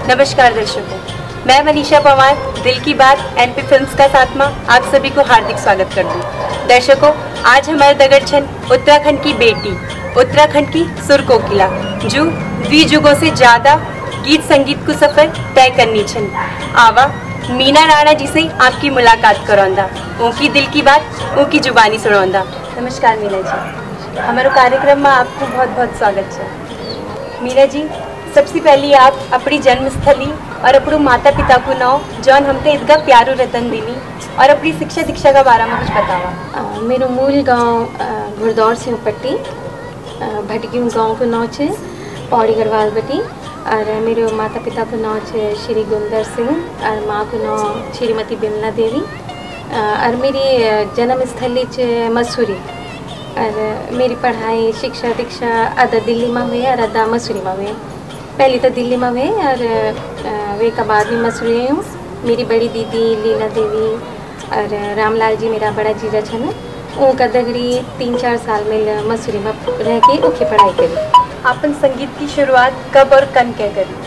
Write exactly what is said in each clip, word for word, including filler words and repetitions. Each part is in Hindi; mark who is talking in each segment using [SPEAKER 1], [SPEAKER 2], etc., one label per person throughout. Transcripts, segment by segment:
[SPEAKER 1] नमस्कार दर्शकों, मैं मनीषा पवार दिल की बात एनपी फिल्म्स का साथमा आप सभी को हार्दिक स्वागत कर दूं। दर्शकों, आज हमारे दगड़ छन उत्तराखंड की बेटी, उत्तराखंड की सुर कोकिला, जो बीस युगों से ज्यादा गीत संगीत को सफर तय करनी छन। आवा मीना राणा जी से आपकी मुलाकात करौंदा, उनकी दिल की बात उनकी जुबानी सुनौंदा। नमस्कार मीना जी, हमारे कार्यक्रम में आपको बहुत बहुत स्वागत है। मीना जी, सबसे पहले आप अपनी जन्मस्थली और अपने माता पिता को नाम जौन हमते इतना प्यारो रतन दिनी और अपनी शिक्षा दीक्षा का बारे में कुछ बतावा।
[SPEAKER 2] मेरा मूल गांव घुड़दौर सिंहपट्टी भटकी गांव को नाम है पौड़ी गढ़वाल बटी और मेरे माता पिता को नाम है श्री गुंदर सिंह और माँ को नाम श्रीमती बिमला देवी और मेरी जन्मस्थली है मसूरी और मेरी पढ़ाई शिक्षा दीक्षा आधा दिल्ली में हुई और आधा मसूरी में हुई। पहले तो दिल्ली में हुई और वे का बाद में मसूरी हूँ। मेरी बड़ी दीदी लीला देवी और रामलाल जी मेरा बड़ा जीजा छन, उनका दगड़ी तीन चार साल में मसूरी में रह के उनकी पढ़ाई करी।
[SPEAKER 1] आपन संगीत की शुरुआत कब और कन क्या करी?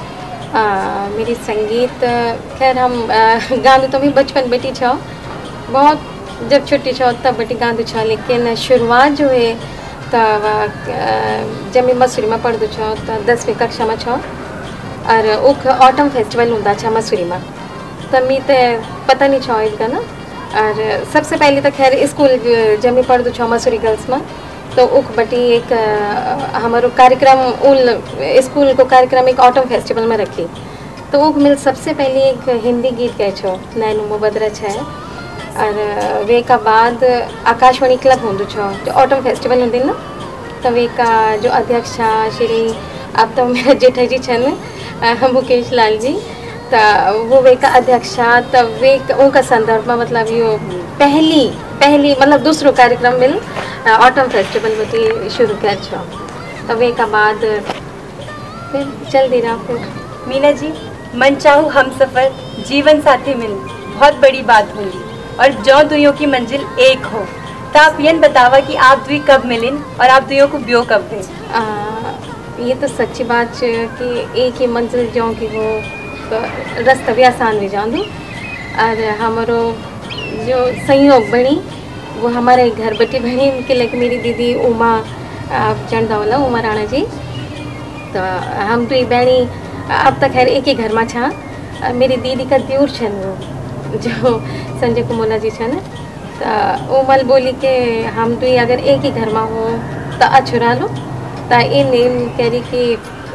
[SPEAKER 2] आ, मेरी संगीत खैर हम गाँव तो मैं बचपन बेटी छो, बहुत जब छोटी छो तब बेटी गाँव छो, लेकिन शुरुआत जो है तब जब मैं मसूरी में पढ़ू छो तो दसवीं कक्षा में छो और उख ऑटम फेस्टिवल होता छा मसूरी में, तब मैं तो पता नहीं छो इसका ना। और सबसे पहले तो खैर स्कूल जब मैं पढ़ू छो मसूरी गर्ल्स में तो उख बटी एक हमारो कार्यक्रम उल स्कूल को कार्यक्रम एक ऑटम फेस्टिवल में रखी, तो उख मिल सबसे पहले एक हिंदी गीत गए छो नैनू मुबदरा है और वे का बाद आकाशवाणी क्लब होंदो छो जो ऑटम फेस्टिवल होंदे ना, तो वे का जो अध्यक्ष श्री अब तो मेरा जेठा जी छन मुकेश लाल जी, तो वो वे का अध्यक्ष तब वे उनका संदर्भ में मतलब यो पहली पहली मतलब दूसरो कार्यक्रम मिल ऑटम फेस्टिवल होती शुरू कर छो, तो वे का बाद फिर चल दी रहा। फिर
[SPEAKER 1] मीना जी, मन चाहू हम सफर जीवन साथी मिल बहुत बड़ी बात होगी और जो दुइयों की मंजिल एक हो, तो आप ये बतावा कि आप दुई कब मिलिन और आप दुइयों को ब्यो कब दें?
[SPEAKER 2] ये तो सच्ची बात है कि एक ही मंजिल जो की हो तो रास्ता भी आसान भी जान दूँ और हमारो जो संयोग बनी वो हमारे घर बटी बनी के लेके मेरी दीदी उमा आप जानता होला उमा राणा जी, तो हम दुई बहनी अब तक खैर एक ही घर में छा। मेरी दीदी का द्यूर छन वो जो संजय कुमोला जी छन, तो उमल बोली के हम दुई अगर एक ही घर में हो तो अछुरा लो, तो इन इन करी कि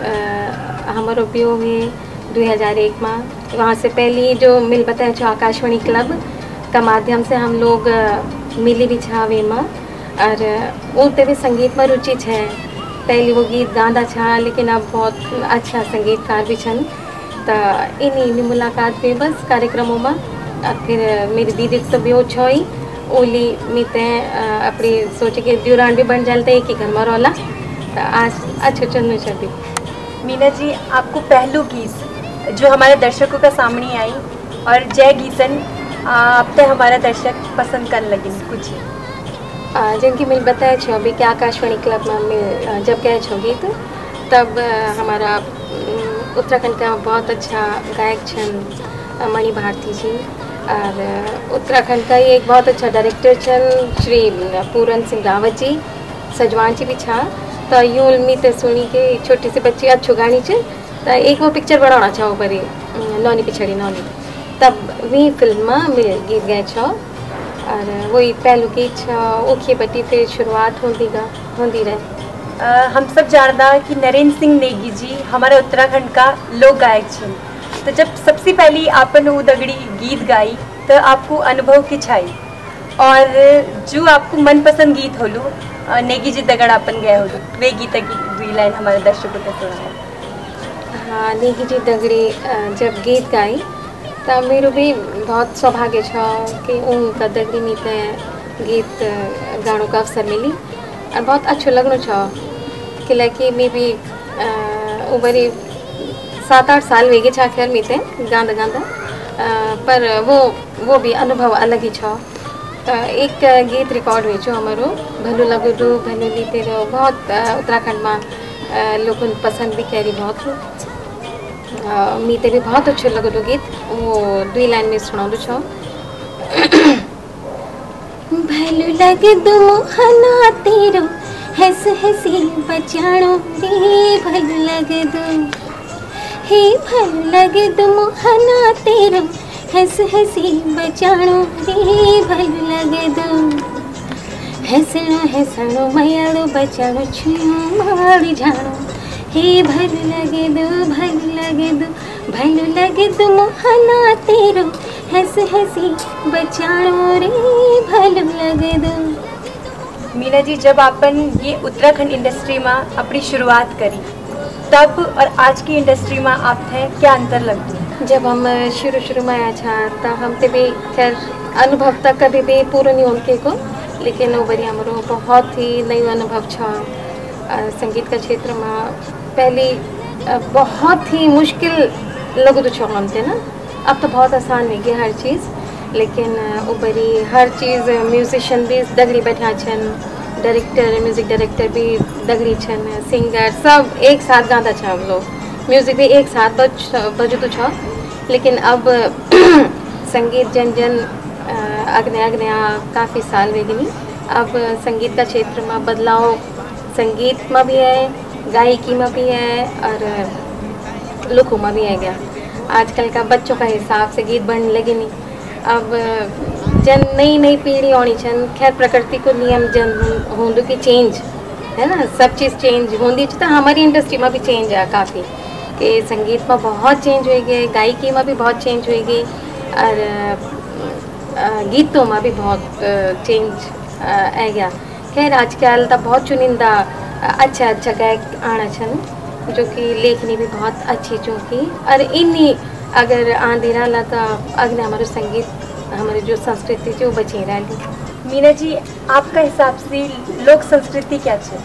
[SPEAKER 2] हमारो ब्यो में दो हज़ार एक में वहाँ से पहले जो मिल बताया जो आकाशवाणी क्लब का माध्यम से हम लोग मिली भी छावे में और उनते भी संगीत में रुचि है। पहले वो गीत गांदा छा लेकिन अब बहुत अच्छा संगीतकार भी छन, तो इन इन मुलाकात पे बस कार्यक्रमों में और फिर मेरी दीदी तो भी छो ही ओली मीते अपनी सोचे के द्यूरान भी बन जाते एक ही घर में रोला, तो आज अच्छा चलना चाहती।
[SPEAKER 1] मीना जी, आपको पहलू गीत जो हमारे दर्शकों का सामने आई और जय गीतन आप तो हमारा दर्शक पसंद कर लगे कुछ
[SPEAKER 2] जिनकी मिल बताया छो अभी क्या आकाशवाणी क्लब में मिल जब गए छो गीत, तब हमारा उत्तराखंड का बहुत अच्छा गायक छन मणि भारती जी और उत्तराखंड का ही एक बहुत अच्छा डायरेक्टर छन श्री पूरन सिंह रावत जी, सजवान जी भी छा, तो यूँ मीते सुनी के छोटी सी बच्ची अच्छो गानी च, तो एक वो पिक्चर बनाना छो बरी नौनी पिछड़ी नौनी, तब वही फिल्म में मिल गीत गए छो और वही पहलू गीत छो ओखी बटी फिर शुरुआत होती गा होती रहे।
[SPEAKER 1] आ, हम सब जानता कि नरेंद्र सिंह नेगी जी हमारे उत्तराखंड का लोक गायक छन, तो जब सबसे पहली आपन वो दगड़ी गीत गाई तो आपको अनुभव की छाई और जो आपको मनपसंद गीत होलू नेगी जी दगड़ अपन गए हो वे गीत की दुई लाइन हमारे दर्शकों को सुना।
[SPEAKER 2] हाँ, नेगी जी दगड़ी जब गीत गाई तब मेरे भी बहुत सौभाग्य छो कि उनका दगड़ी मीते गीत गानों का अवसर मिली और बहुत अच्छो लगनो छो कि लड़की में भी उबरी सात आठ साल वेगे छा खैर मीते गांदा गांदा पर वो वो भी अनुभव अलग ही छो। एक गीत रिकॉर्ड हुई जो हमारो भलो लगो रो भलो लीते रहो बहुत उत्तराखंड में लोगों पसंद भी करी बहुत। मीते भी बहुत अच्छो लगो गीत वो दुई लाइन में सुना दो छो भलु लगे दो मोहना तेरो हंस हंसी बचाणो रे भलु लगे दो हे भलु लगे दो मोहना तेरो हंस हंसी बचाणो रे भलु लगे दो हंसणो हंसणो मयाड़ो बचाणो छुयो मारी जाणो हे भलु लगे दो भलु लगे दो भलु लगे दो मोहना तेरो हंस हंसी बचाणो रे भलु लगे दो।
[SPEAKER 1] मीना जी, जब अपन ये उत्तराखंड इंडस्ट्री में अपनी शुरुआत करी तब और आज की इंडस्ट्री में आप थे क्या अंतर लगती?
[SPEAKER 2] जब हम शुरू शुरू में आया था तब हम ते भी खैर अनुभव तक कभी भी पूरा नहीं उनके को, लेकिन वो बड़ी हमारो बहुत ही नई अनुभव था संगीत का क्षेत्र में। पहली बहुत ही मुश्किल लगो तो छो हम थे ना, अब तो बहुत आसान हो गया हर चीज़, लेकिन ऊपरी हर चीज़ म्यूजिशियन भी दगड़ी बैठा छन, डायरेक्टर म्यूज़िक डायरेक्टर भी दगड़ी छन, सिंगर सब एक साथ गाता छा हम लोग, म्यूज़िक भी एक साथ बज बजो तो छो। लेकिन अब संगीत जन जन अग्नि अग्नि काफ़ी साल वे गई, अब संगीत का क्षेत्र में बदलाव संगीत में भी है, गायकी में भी है और लुखों में भी है गया। आजकल का बच्चों का हिसाब से गीत बनने लगे नहीं, अब जन नई नई पीढ़ी होनी छन। खैर प्रकृति को नियम जन होंदो की चेंज है ना, सब चीज़ चेंज होंदी तो हमारी इंडस्ट्री में भी चेंज है काफ़ी, कि संगीत में बहुत चेंज हो गए, गायकी में भी बहुत चेंज हो गई और गीतों में भी बहुत चेंज आ गया। खैर आजकल तो बहुत चुनिंदा अच्छा अच्छा गायक आना छन जो कि लेखनी भी बहुत अच्छी चूँकि और इन्हीं अगर आंधी रहा तो अग्नि हमारे संगीत हमारी जो संस्कृति जो बची रही।
[SPEAKER 1] मीना जी, आपका हिसाब से लोक संस्कृति क्या है?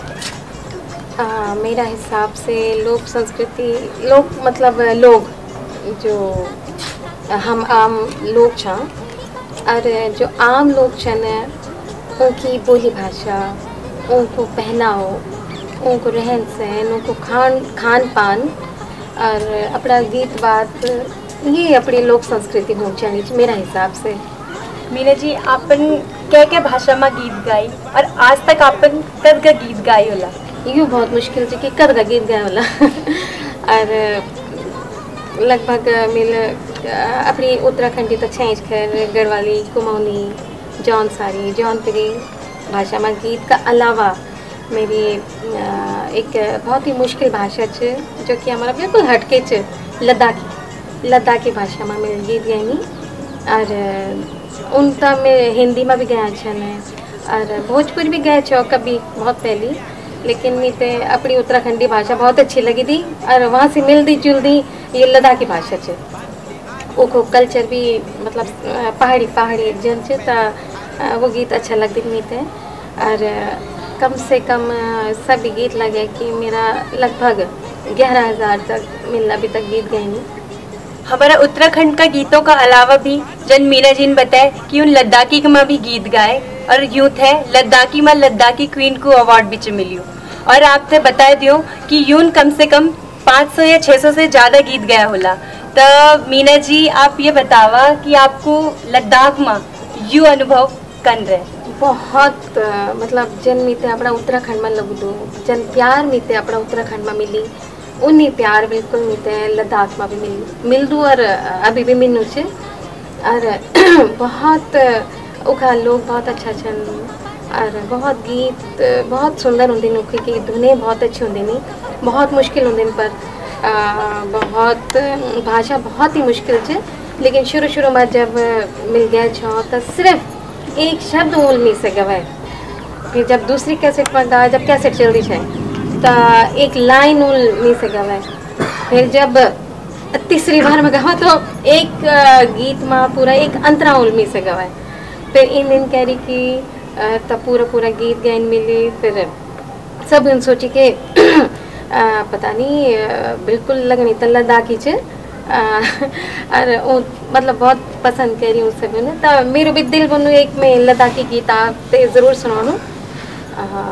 [SPEAKER 2] आ, मेरा हिसाब से लोक संस्कृति लोक मतलब लोग जो हम आम लोग छा और जो आम लोग छन उनकी बोली भाषा, उनको पहनाव, उनको रहन सहन, उनको खान खान पान और अपना गीत बात, ये अपनी लोक संस्कृति होनी चाहिए मेरा हिसाब से।
[SPEAKER 1] मीना जी, आपन क्या क्या भाषा में गीत गाई और आज तक आपन कद का गीत गाई होला?
[SPEAKER 2] यूँ बहुत मुश्किल से कि कद का गीत गाय होला और लगभग मिल अपनी उत्तराखंडी तो छेंज खैर गढ़वाली, कुमाऊनी, जौनसारी, जौनपुरी भाषा में गीत का अलावा मेरी एक बहुत ही मुश्किल भाषा है जो कि हमारा बिल्कुल हटके च लद्दाखी लद्दाखी भाषा में मेरे गीत गई और उनका मैं हिंदी में भी गया छन और भोजपुरी भी गए छो कभी बहुत पहले, लेकिन मुझे अपनी उत्तराखंडी भाषा बहुत अच्छी लगी थी और वहाँ से मिलती जुलती ये लद्दाखी भाषा है। वो कल्चर भी मतलब पहाड़ी पहाड़ी जन से तो वो गीत अच्छा लगती मुझे और कम से कम सभी गीत लगे कि मेरा लगभग ग्यारह हज़ार तक मिलना अभी तक गीत गए नहीं।
[SPEAKER 1] हमारा उत्तराखंड का गीतों का अलावा भी जन मीना जी ने बताए कि उन लद्दाखी में भी गीत गाए और यूथ है लद्दाखी में लद्दाखी क्वीन को अवार्ड भी मिलियो और आपसे बता दियो कि यून कम से कम पाँच सौ या छः सौ से ज़्यादा गीत गया होला। तो मीना जी, आप ये बतावा कि आपको लद्दाख में यू अनुभव कन रहे?
[SPEAKER 2] बहुत मतलब जन मीते अपना उत्तराखंड में लगू दो जन प्यार मीते अपना उत्तराखंड में मिली, उन्हीं प्यार बिल्कुल मीते लद्दाख में भी मिली मिल दू और अभी भी मिलू छे और बहुत उखा लोग बहुत अच्छा छन और बहुत गीत बहुत सुंदर होंगे उनकी की धुनें बहुत अच्छी होंगी नहीं, बहुत मुश्किल होंगे पर आ, बहुत भाषा बहुत ही मुश्किल है, लेकिन शुरू शुरू में जब मिल गया छो तो सिर्फ एक शब्द उलमी से गवाए, फिर जब दूसरी कैसेट में गा जब कैसेट चल रही है तो एक लाइन उलमी से गवाए, फिर जब तीसरी बार में गवा तो एक गीत में पूरा एक अंतरा उलमी से गवाए, फिर इन दिन कह रही कि तब पूरा पूरा गीत गायन मिली, फिर सब इन सोची के पता नहीं बिल्कुल लगनी तो लद्दाखी च और मतलब बहुत पसंद करी उस सब ने तो मेरे भी दिल बनो एक में लद्दाखी गीत आप ज़रूर सुनाऊँ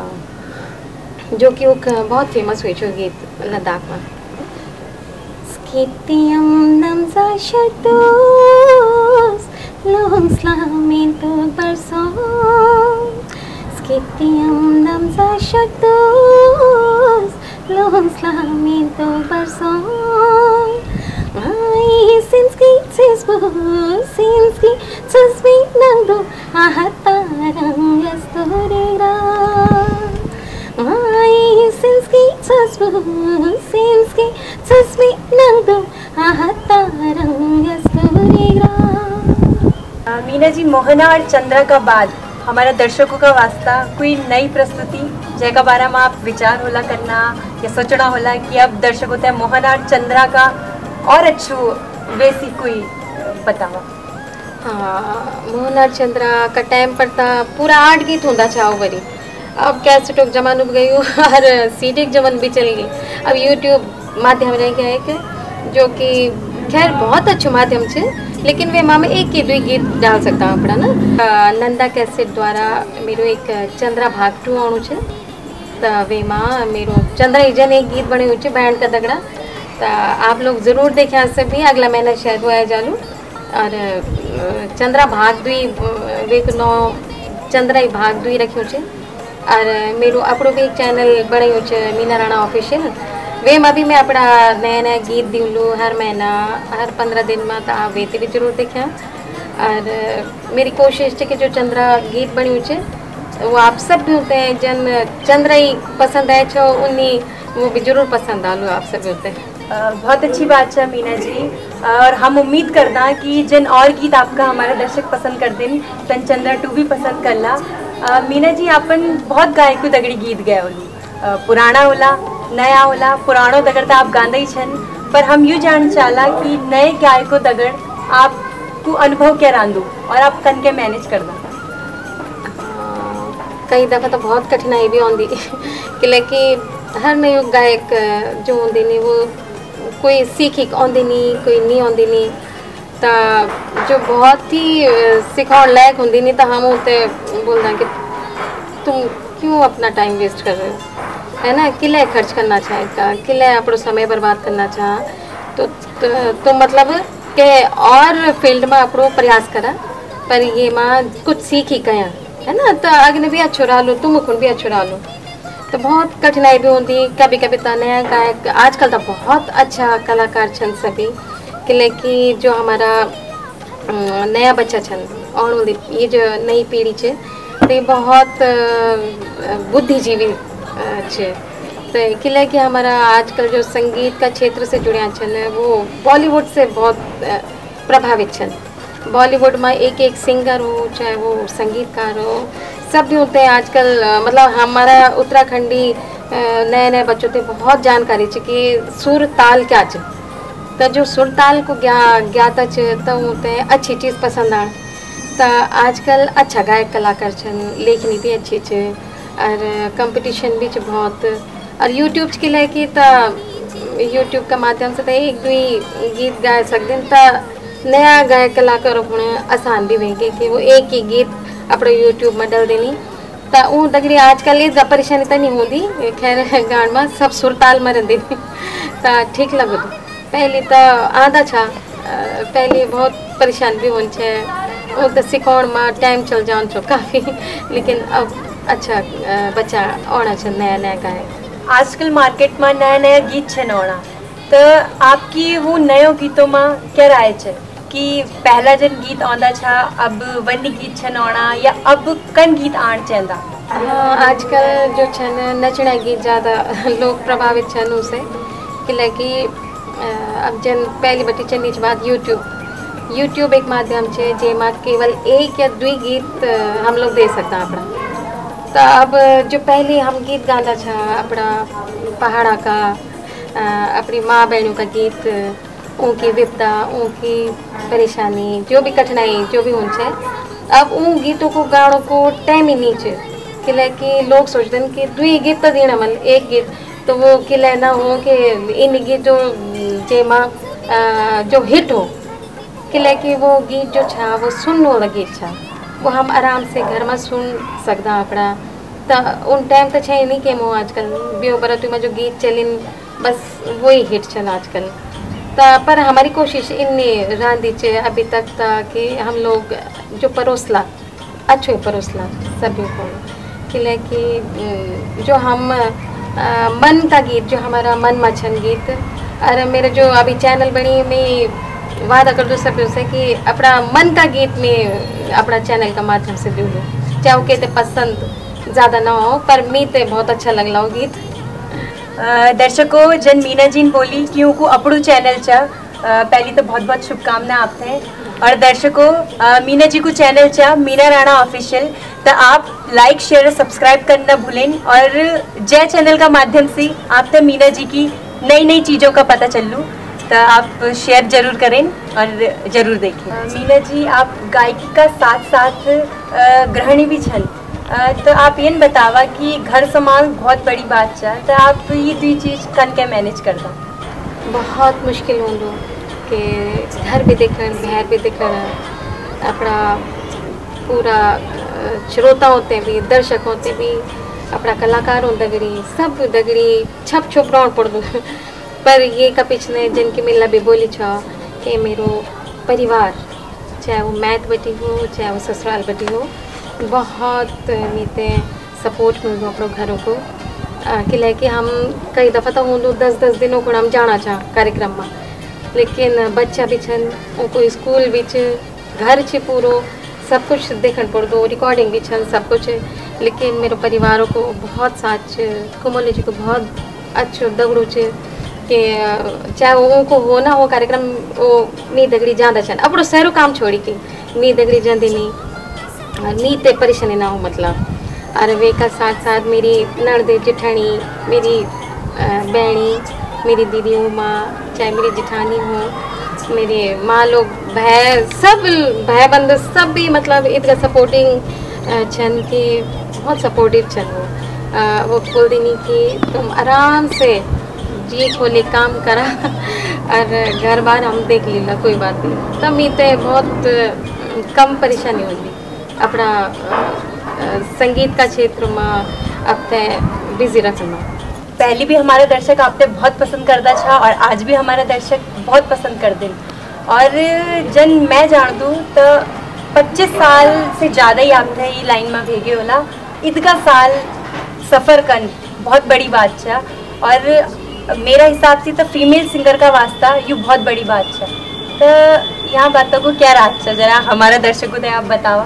[SPEAKER 2] जो कि वो बहुत फेमस हुई छो गीत लद्दाख में। Skitiam namza shatos Lohong slamento barson Skitiam namza shatos Lohong slamento barson Ai sinski tsisbu sinski tsisbi nangdo ahatarang yastorera Ai sinski tsisbu sinski tsisbi nangdo ahatarang yastorera।
[SPEAKER 1] Meena ji, Mohana और चंद्रा का बाद हमारा दर्शकों का वास्ता कोई नई प्रस्तुति जैका बारे में आप विचार होला करना या सोचना होला कि अब दर्शक होता है मोहना और चंद्रा का और अच्छो वैसी कोई बतावा।
[SPEAKER 2] हाँ, मोहन और चंद्रा का टाइम पड़ता पूरा आठ गीत होता चाहो बरी। अब कैसेटों का जमाना गई और सीडी का जमाना भी चल गई। अब यूट्यूब माध्यम रह गया है कि जो कि खैर बहुत अच्छा माध्यम है, लेकिन वे माँ में एक ही दो गीत डाल सकता हूँ अपना ना। नंदा कैसेट द्वारा मेरो एक चंद्रा भाग टू आणु है, तो वे माँ मेरो चंद्रा इजन एक गीत बने हुए बैंड का दगड़ा, तो आप लोग ज़रूर देखें। आज से भी अगला महीना शायद वो आया जालू। और चंद्रा भाग दुई वे नौ चंद्रा ही भाग दुई रखियो छे। और मेरो अपनो भी एक चैनल बने हुए मीना राणा ऑफिशियल, वे में भी मैं अपना नया नया गीत दिलू हर महीना हर पंद्रह दिन में, तो आप वे भी जरूर देखें। और मेरी कोशिश है कि जो चंद्रा गीत बनी हुई वो आप सब भी होते हैं जन चंद्रा ही पसंद आए छो उन्हीं वो भी जरूर पसंद आलू आप सब भी होते हैं।
[SPEAKER 1] बहुत अच्छी बात है मीना जी, और हम उम्मीद करता कि जिन और गीत आपका हमारे दर्शक पसंद कर दें तन चंद्रा टू भी पसंद करला। मीना जी, आपन बहुत गायको दगड़ी गीत गए होलू, पुराना होला नया होला। पुरानो दगड़ तो आप गांदा ही छन, पर हम यूँ जान चाला कि नए गायको दगड़ आपको अनुभव क्या रांदू और आप कन के मैनेज कर दो।
[SPEAKER 2] कई दफ़ा तो बहुत कठिनाई भी आती कि लेकि हर नयो गायक जो होंगे नहीं वो कोई सीखी आँदी नहीं कोई नहीं आँदी नहीं, तो जो बहुत ही सिखाने लायक होंगी नहीं तो हम उसे बोलते हैं कि तुम क्यों अपना टाइम वेस्ट कर रहे हो, है ना। किले खर्च करना चाहेगा, किले अपना समय बर्बाद करना चाह तो, तो, तो मतलब के और फील्ड में अपनो प्रयास करा, पर ये माँ कुछ सीख ही कया है ना, तो अग्नि भी अच्छो रहा लो तुम खुद भी अच्छो रहा लो। तो बहुत कठिनाई भी होती कभी कभी तो नया गायक आजकल तो बहुत अच्छा कलाकार छन सभी कि लेकिन जो हमारा नया बच्चा छन और ये जो नई पीढ़ी है तो ये बहुत बुद्धिजीवी है। तो किले कि हमारा आजकल जो संगीत का क्षेत्र से जुड़े छन वो बॉलीवुड से बहुत प्रभावित छन। बॉलीवुड में एक एक सिंगर हो चाहे वो संगीतकार हो सब भी होते हैं आजकल। मतलब हमारा उत्तराखंडी नए नए बच्चों से बहुत जानकारी है कि सुर ताल क्या है, तो जो सुर ताल को ज्ञा ज्ञाता है तो होते हैं अच्छी चीज़ पसंद आ। तो आजकल अच्छा गायक कलाकार छन, लेखनी भी अच्छी है और कंपटीशन भी बहुत। और यूट्यूब के लिए कि तो यूट्यूब का माध्यम से तो एक दो गीत गा सकते तो नया गायक कलाकारों को आसान भी होंगे कि वो एक ही गीत अपने यूट्यूब में डाल देनी। तो वो दगड़ी आजकल ये परेशानी तो नहीं होती, खैर गान में सब सुर ताल में रहती तो ठीक लगो। पहले तो आधा छा पहले बहुत परेशान भी होन छे वो तो सिखाने में टाइम चल जान छो काफ़ी, लेकिन अब अच्छा बच्चा आना छे नया नया गायक।
[SPEAKER 1] आजकल मार्केट में नया नया गीत छे नौना, तो आपकी वो नयो गीतों में क्या राय है कि पहला जन गीत आंदा छा अब वन्नी गीत छन आना या अब कन गीत आण चंदा?
[SPEAKER 2] हाँ, आजकल जो छन नचना गीत ज़्यादा लोग प्रभावित छन उसे कि लेकि अब जन पहली बटी चंदी बात यूट्यूब यूट्यूब एक माध्यम है जेमा केवल एक या दो गीत हम लोग दे सकते हैं अपना। तो अब जो पहले हम गीत गाता था अपना पहाड़ा का अपनी माँ बहनों का गीत, उनकी विपदा उनकी परेशानी जो भी कठिनाई जो भी होने, अब उन गीतों को गानों को टाइम ही नहीं है कि लेकि लोग सोचते हैं कि दो गीत तो देना मतलब एक गीत तो वो कि लेना हो कि इन गीत जो जेमा जो हिट हो कि लेकि वो गीत जो छा वो सुनने वाला गीत छा वो हम आराम से घर में सुन सकता अपना। तो उन टाइम तो छे नहीं कि वो आजकल ब्यो बरतु में जो गीत चलिन बस वही हिट चल आजकल। ता पर हमारी कोशिश इन्नी रांदी चे अभी तक था कि हम लोग जो परोसला अच्छे परोसला सभी को कि कि जो हम आ, मन का गीत जो हमारा मन मछन गीत और मेरे जो अभी चैनल बनी मैं वादा कर दूँ सभी से कि अपना मन का गीत में अपना चैनल का माध्यम से दूँ चाहे वो कहते पसंद ज़्यादा ना हो पर मी ते बहुत अच्छा लगला वो गीत।
[SPEAKER 1] दर्शकों जन मीना जी ने बोली कि उनको अपड़ू चैनल चा पहली तो बहुत बहुत शुभकामनाएं आपते हैं और दर्शकों मीना जी को चैनल चा मीना राणा ऑफिशियल तो आप लाइक शेयर और सब्सक्राइब करना भूलें और जय चैनल का माध्यम से आप तो मीना जी की नई नई चीज़ों का पता चल लूँ तो आप शेयर जरूर करें और ज़रूर देखें। मीना जी आप गायकी का साथ साथ गृहिणी भी छन तो आप ये बतावा कि घर संभाल बहुत बड़ी बात चाह तो आप ये दुई चीज़ कन के मैनेज करता?
[SPEAKER 2] बहुत मुश्किल हो लो कि घर भी देखन बाहर भी देखन अपना पूरा श्रोता होते भी दर्शक होते भी अपना कलाकार हो दगड़ी सब दगड़ी छप छुप रौन पड़ दो पर ये का पिछले जिनकी मिलना भी बोली छा कि मेरो परिवार चाहे वो मैथ बटी हो चाहे वो ससुराल बटी हो बहुत मीते सपोर्ट मिल दो अपनों घरों को कि लेके हम कई दफ़ा तो हूँ दस दस दिनों को हम जाना चाह कार्यक्रम में लेकिन बच्चा भी छन उनको स्कूल भी घर छ पूरो सब कुछ देखन पड़ दो रिकॉर्डिंग भी छन सब कुछ लेकिन मेरे परिवारों को बहुत साथ कुमल जी को बहुत अच्छो दगड़ू छ कि चाहे वो उनको हो ना हो कार्यक्रम वो मी दगड़ी जादा छन अपनो सारो काम छोड़ी के मी दगड़ी जाती नहीं मी ते परेशानी ना हो मतलब और वे का साथ साथ मेरी नड़दे जिठानी मेरी बहनी मेरी दीदी उमा चाहे मेरी जिठानी हो मेरे माँ लोग भाई सब भाई बंद सब भी मतलब इतना सपोर्टिंग छन कि बहुत सपोर्टिव छन वो आ, वो बोल देनी कि तुम आराम से जी खोले काम करा और घर बार हम देख लीला कोई बात नहीं तब मीते बहुत कम परेशानी होगी अपना संगीत का क्षेत्र में अब तय बिजी रखना।
[SPEAKER 1] पहले भी हमारे दर्शक आपने बहुत पसंद करता था और आज भी हमारे दर्शक बहुत पसंद कर दें और जन मैं जान दूँ तो पच्चीस साल से ज़्यादा ही आपने ये लाइन में भेगे होला इतका साल सफ़र कर बहुत बड़ी बात है और मेरा हिसाब से तो फीमेल सिंगर का वास्ता ये बहुत बड़ी बात है तो यहाँ बातों को क्या राज है जरा हमारे दर्शकों को आप बतावा।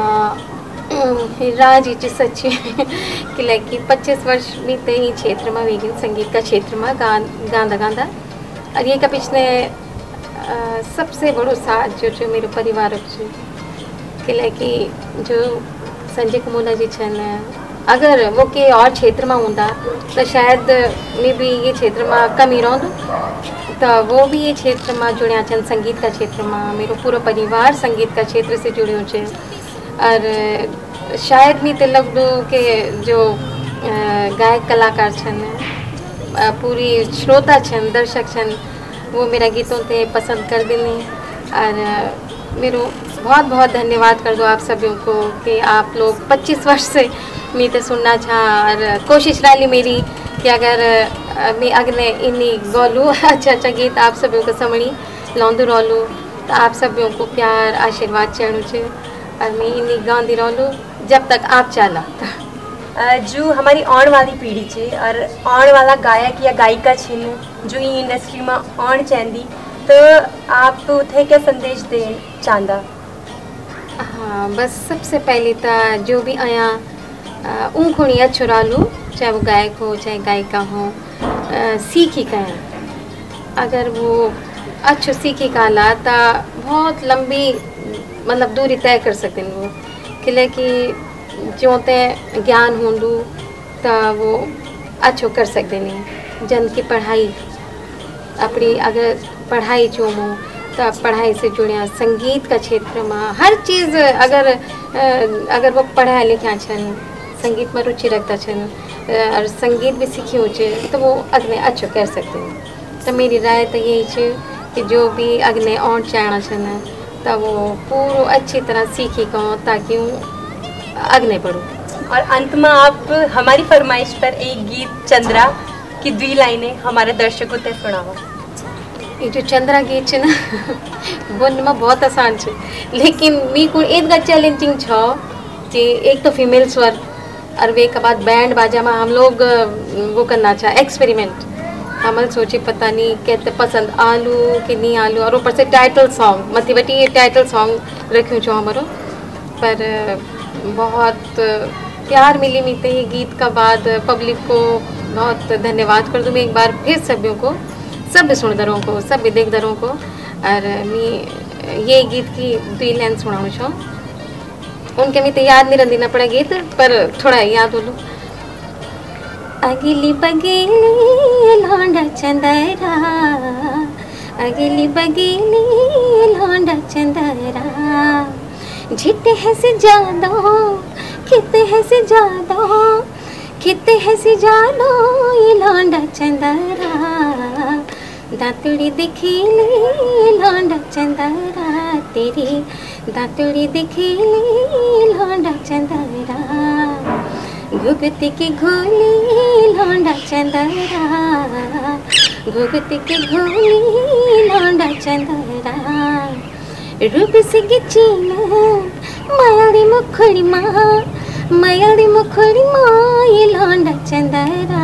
[SPEAKER 2] राज जी सच्ची कि लाइक पच्चीस वर्ष बीते ही क्षेत्र में वेगी संगीत का क्षेत्र में गा गांदा गांदा और ये का पिछले सबसे बड़ो साथ जो जो मेरे परिवार कि लाइक जो संजय कुमोला जी छन अगर वो के और क्षेत्र में होंदा तो शायद मैं भी ये क्षेत्र में कम ही रहूँ तो वो भी ये क्षेत्र में जुड़िया छन संगीत का क्षेत्र में मेरो पूरा परिवार संगीत का क्षेत्र से जुड़े छे और शायद मी ते लग दो के जो गायक कलाकार छन पूरी श्रोता छन दर्शक छन वो मेरा गीतों से पसंद कर देने और मेरो बहुत बहुत धन्यवाद कर दो आप सभी को कि आप लोग पच्चीस वर्ष से मी ते सुनना चाह और कोशिश रही मेरी कि अगर मैं अगले इन्हीं गौलू अच्छा अच्छा गीत आप सभी को समझी लौंदू रोलू तो आप सभी को प्यार आशीर्वाद चढ़ू छे और मैं इन्हीं गाँधी रोलू जब तक आप चाला।
[SPEAKER 1] जो हमारी आने वाली पीढ़ी छे और आने वाला गायक या गायिका छे जो ये इंडस्ट्री में आने चाहती तो आप उठे क्या संदेश दे चाहता?
[SPEAKER 2] हाँ बस सबसे पहले तो जो भी आया उनको नहीं अच्छो रालू चाहे वो गायक हो चाहे गायिका हो सीखी कहें अगर वो अच्छो सीखी काला तो बहुत लंबी मतलब दूरी तय कर सकते हैं वो किले कि जो ते ज्ञान होंदू तो वो अच्छो कर सकते नहीं जन की पढ़ाई अपनी अगर पढ़ाई जो हो तो पढ़ाई से जुड़िया संगीत का क्षेत्र में हर चीज़ अगर अगर वो पढ़ा लिखा छन संगीत में रुचि रखता छन और संगीत भी सीखी हो तो वो अगले अच्छो कर सकते हैं तो मेरी राय तो यही है कि जो भी अगले और चाहना छन तो वो पूरा अच्छी तरह सीखी कहो ताकि वो अगले बढ़ूँ।
[SPEAKER 1] और अंत में आप हमारी फरमाइश पर एक गीत चंद्रा की दुई लाइनें हमारे दर्शकों तक सुनाओ।
[SPEAKER 2] ये जो चंद्रा गीत है ना बोलने में बहुत आसान है, लेकिन मी को इतना चैलेंजिंग छो कि एक तो फीमेल स्वर और वे के बाद बैंड बाजा में हम लोग वो करना चाह एक्सपेरिमेंट। हमल सोचे पता नहीं कहते पसंद आलू कि नहीं आलू, और ऊपर से टाइटल सॉन्ग मती बटी ये टाइटल सॉन्ग रखूँ छो हमारो। पर बहुत प्यार मिली मीते ये गीत का बाद पब्लिक को बहुत धन्यवाद कर दूँ मैं एक बार फिर सभी को, सब सुनदरों को, सब देखदरों को। और मैं ये गीत की दुई लाइन सुनाऊँ छो, उनके में तो याद नहीं रंदी ना पड़ा गीत, पर थोड़ा याद हो लो। अगली बगेली लौंडा चंदरा, अगली बगेली लौंडा चंदरा, झिटे है से जादो किते है से जादो, किते है से जादो ये लौंडा चंदरा, दातुड़ी दिखीली लौंडा चंदरा, तेरी दातुड़ी दिखीली लौंडा चंदरा, घुगती की घोली लौंडा चंदरा, घुगती की घोली लौंडा चंदरा, रूप से गिचीन मयड़ी मुखड़ी माँ, मयड़ी मुखड़ी माँ ये लौंडा चंदरा,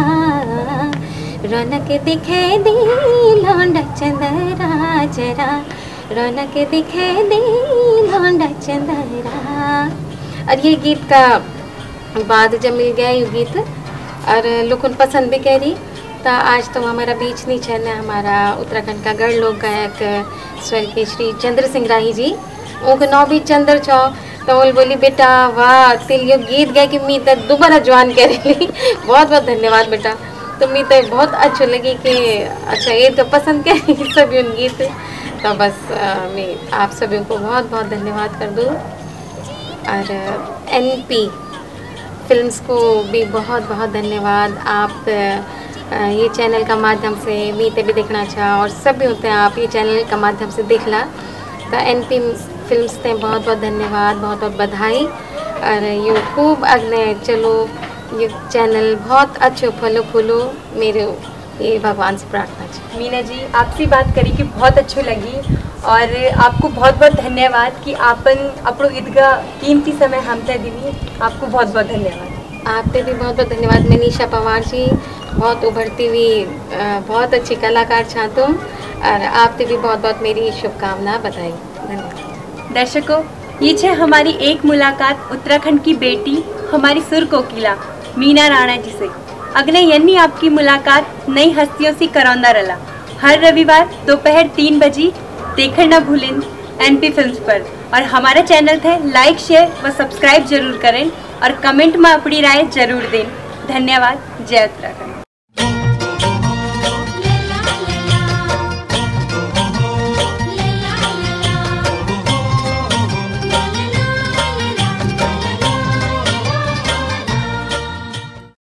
[SPEAKER 2] रौनक दिखे दी लौंडा चंदरा, जरा रौनक दिखे दी लौंडा चंदरा। और ये गीत का बाद जब मिल गया ये गीत और लोगों ने पसंद भी कह रही, तो आज तो हमारा बीच नहीं चल रहा हमारा उत्तराखंड का गढ़ लोक गायक स्वर्गीय श्री चंद्र सिंह राही जी, उनका नाम भी चंद्र छो। तो वो बोली बेटा वाह तिल यो गीत गा कि मी तो दोबारा ज्वाइन कर रही बहुत बहुत धन्यवाद बेटा। तो मी तो बहुत अच्छी लगी कि अच्छा ये तो पसंद करी सभी उन गीत। तो बस आ, मैं आप सभी को बहुत बहुत धन्यवाद कर दूँ। और एन पी फिल्म्स को भी बहुत बहुत धन्यवाद। आप ये चैनल का माध्यम से मीते भी देखना चाह और सभी होते हैं आप ये चैनल का माध्यम से देखला, तो एन पी फिल्म्स ने बहुत बहुत धन्यवाद, बहुत बहुत बधाई। और ये खूब अगले चलो ये चैनल बहुत अच्छे फलो फूलो मेरे ये भगवान से प्रार्थना है।
[SPEAKER 1] मीना जी आपसे बात करी कि बहुत अच्छी लगी और आपको बहुत बहुत धन्यवाद कि आपन अपनो इतना कीमती समय हमसे दिनी, आपको बहुत बहुत धन्यवाद।
[SPEAKER 2] आपसे भी बहुत बहुत धन्यवाद। मैं निशा पवार जी बहुत उभरती हुई बहुत अच्छी कलाकार छा तुम, और आपसे भी बहुत बहुत मेरी शुभकामना बताई। धन्यवाद।
[SPEAKER 1] दर्शकों ये है हमारी एक मुलाकात उत्तराखंड की बेटी हमारी सुर कोकिला मीना राणा जी से। अगले यानी आपकी मुलाकात नई हस्तियों से करौंदा रला हर रविवार दोपहर तीन बजे देखना ना भूलें एनपी फिल्म्स पर। और हमारा चैनल थे लाइक शेयर व सब्सक्राइब जरूर करें और कमेंट में अपनी राय जरूर दें। धन्यवाद। जय उत्तराखंड।